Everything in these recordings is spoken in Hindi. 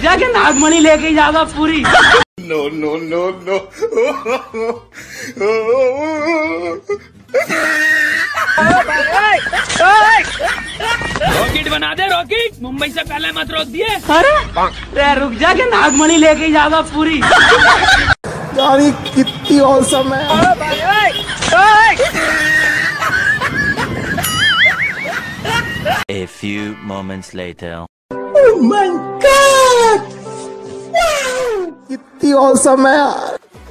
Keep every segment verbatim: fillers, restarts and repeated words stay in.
जाके नागमणि लेके जाएगा पूरी। No no no no. Rocket बना दे रॉकेट, मुंबई से पहले मत रोक दिए। अरे रुक जा के नागमणि लेके जाएगा पूरी। गाड़ी कितनी औसम है। A few moments later. Oh my God! कितनी औसम है यार।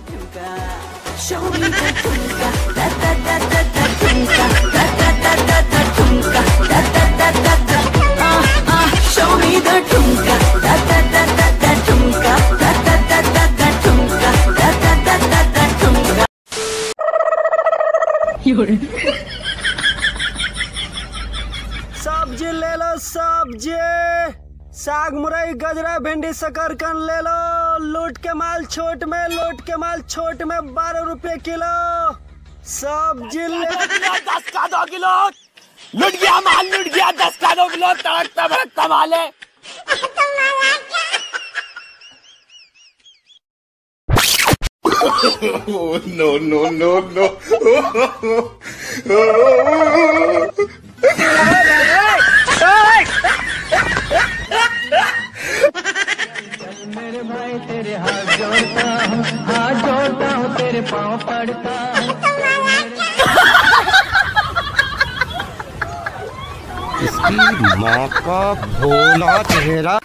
सब्जी ले लो सब्जी, साग मुरई गजरा भिंडी शकरकंद ले लो। लूट के माल छोट में, लूट के माल छोट में बारह रुपए किलो। सब्जी ले दस का दो किलो। लुट गया माल, लुट गया दस का दो किलो। तड़कता भड़कता माल है। No no no no. मेरे भाई तेरे हाथ जोड़ता हूँ, हाथ जोड़ता हूँ, तेरे पाँव पड़ता हूँ। इसकी माँ का भोला चेहरा।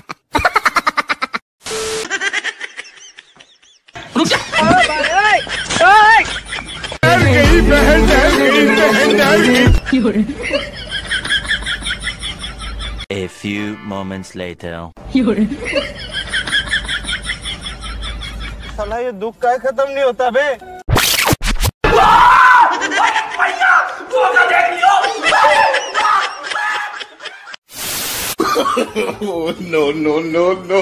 A few moments later. साला ये दुख का खत्म नहीं होता बे। No no no no.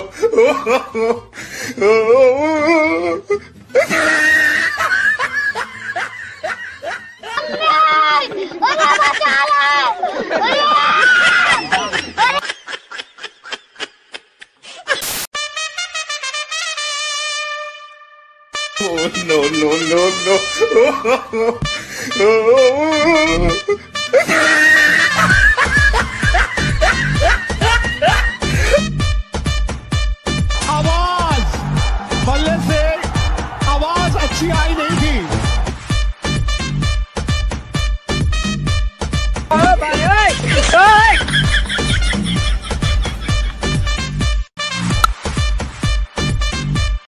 no no no no